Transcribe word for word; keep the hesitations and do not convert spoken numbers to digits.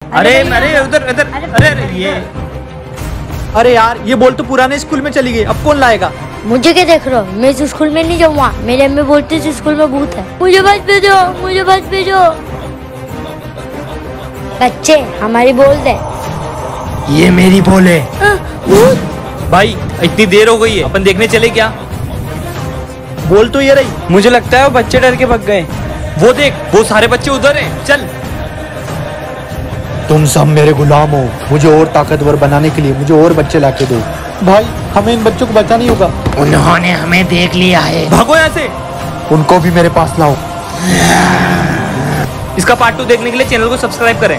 अरे अरे उधर उधर अरे अरे ये अरे यार ये बोल तो पुराने स्कूल में चली गई, अब कौन लाएगा? मुझे क्या देख रहे हो, मैं इस स्कूल में नहीं जाऊँगा। मेरी अम्मी बोलती है स्कूल में भूत है। मुझे बस भेजो, मुझे बस भेजो। बच्चे हमारी बोल दे। ये मेरी बोल है। भूत भाई इतनी देर हो गई है, अपन देखने चले क्या? बोल तो ये रही। मुझे लगता है वो बच्चे डर के भाग गए। वो देख, वो सारे बच्चे उधर हैं। चल। तुम सब मेरे गुलाम हो, मुझे और ताकतवर बनाने के लिए मुझे और बच्चे लाके दो। भाई हमें इन बच्चों को बचाना ही होगा। उन्होंने हमें देख लिया है, भागो यहाँ से। उनको भी मेरे पास लाओ। इसका पार्ट टू देखने के लिए चैनल को सब्सक्राइब करें।